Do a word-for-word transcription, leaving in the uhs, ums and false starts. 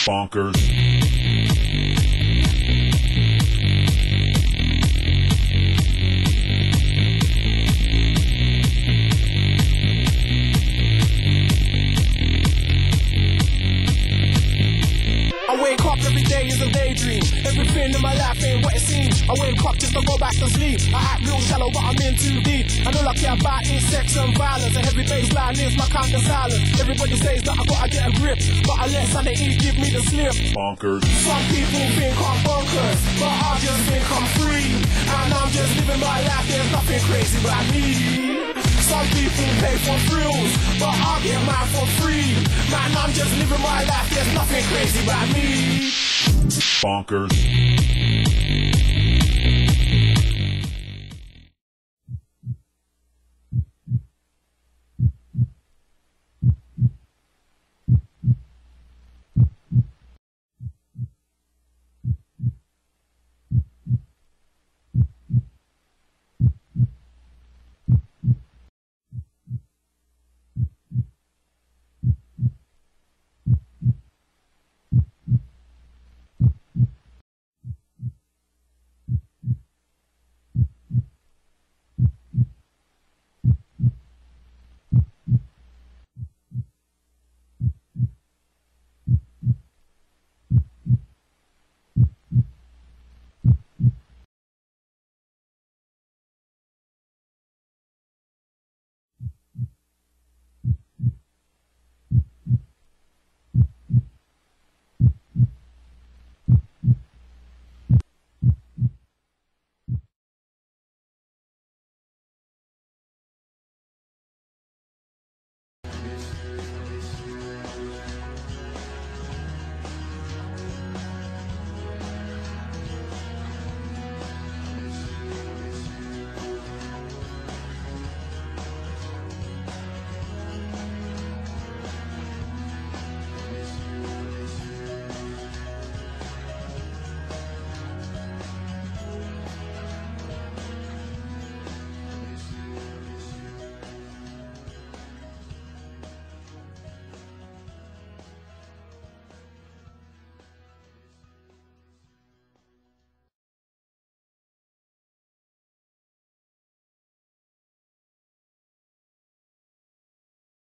Bonkers. I wake up every day is a daydream. Everything in my life ain't what it seems. I wake up just to go back to sleep. I act real shallow, but I'm in too deep. And all I care about is sex and violence. And every baseline is my counter silence. Everybody says that I gotta get a grip, but unless sanity give me the slip. Bonkers. Some people think I'm bonkers, but I just think I'm free. And I'm just living my life, there's nothing crazy about me. Some people pay for thrills, but I get mine for free. Man, I'm just living my life, there's nothing crazy about me. Bonkers.